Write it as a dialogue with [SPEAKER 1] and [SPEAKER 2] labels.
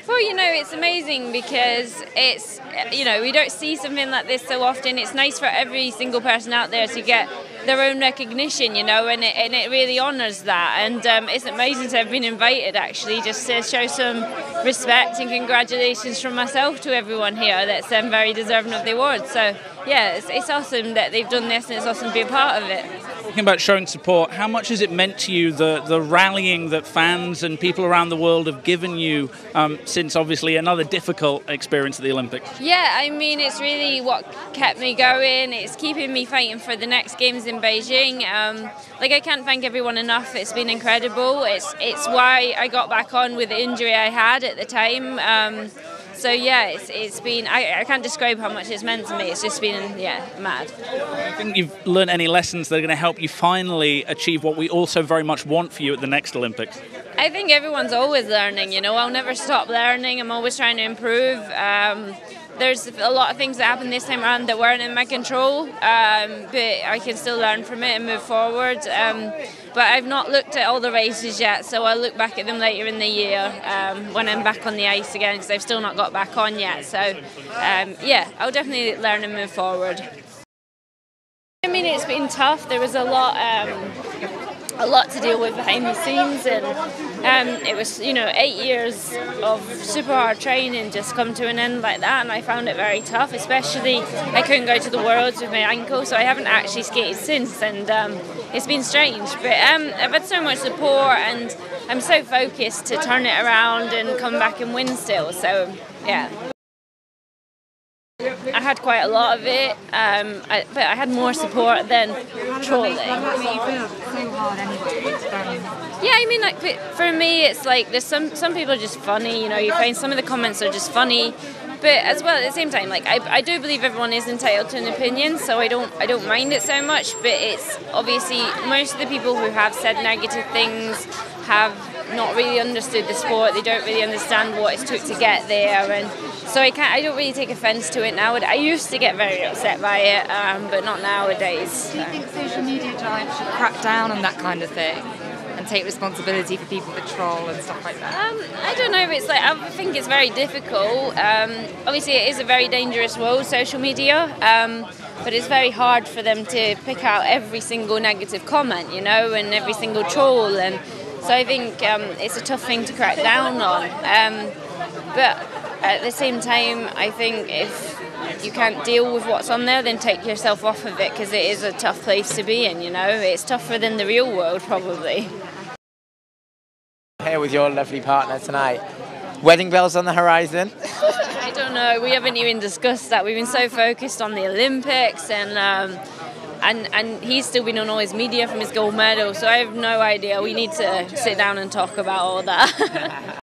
[SPEAKER 1] Well, it's amazing because we don't see something like this so often. It's nice for every single person out there to get their own recognition, and it really honours that. And it's amazing to have been invited, actually, just to show some respect and congratulations from myself to everyone here that's very deserving of the award. So, yeah, it's awesome that they've done this, and it's awesome to be a part of it.
[SPEAKER 2] Talking about showing support, how much has it meant to you, the rallying that fans and people around the world have given you since obviously another difficult experience at the Olympics?
[SPEAKER 1] Yeah, it's really what kept me going. It's keeping me fighting for the next Games in Beijing. I can't thank everyone enough. It's been incredible. It's why I got back on with the injury I had at the time. So yeah, it's been, I can't describe how much it's meant to me. It's just been, mad.
[SPEAKER 2] Do you think you've learned any lessons that are going to help you finally achieve what we also very much want for you at the next Olympics?
[SPEAKER 1] I think everyone's always learning, I'll never stop learning. I'm always trying to improve. There's a lot of things that happened this time around that weren't in my control, but I can still learn from it and move forward. But I've not looked at all the races yet, so I'll look back at them later in the year when I'm back on the ice again, because I've still not got back on yet. So, I'll definitely learn and move forward. It's been tough. There was a lot to deal with behind the scenes, and it was 8 years of super hard training just come to an end like that, and I found it very tough. Especially I couldn't go to the Worlds with my ankle, so I haven't actually skated since, and it's been strange, but I've had so much support, and I'm so focused to turn it around and come back and win still. So yeah, I had quite a lot of it, but I had more support than trolling. Yeah, for me, it's like there's some people are just funny. You find some of the comments are just funny, but as well at the same time, I do believe everyone is entitled to an opinion, so I don't mind it so much. But it's obviously most of the people who have said negative things have not really understood the sport. They don't really understand what it took to get there, and so I don't really take offence to it now. I used to get very upset by it, but not nowadays.
[SPEAKER 3] Do you think social media giants should crack down on that kind of thing and take responsibility for people that troll and stuff like that?
[SPEAKER 1] I don't know. I think it's very difficult. Obviously, it is a very dangerous world, social media. But it's very hard for them to pick out every single negative comment, and every single troll, and so I think it's a tough thing to crack down on. But at the same time, I think if you can't deal with what's on there, then take yourself off of it, because it is a tough place to be in, It's tougher than the real world, probably.
[SPEAKER 4] Here with your lovely partner tonight. Wedding bells on the horizon?
[SPEAKER 1] I don't know. We haven't even discussed that. We've been so focused on the Olympics, and he's still been on all his media from his gold medal, so I have no idea. We need to sit down and talk about all that.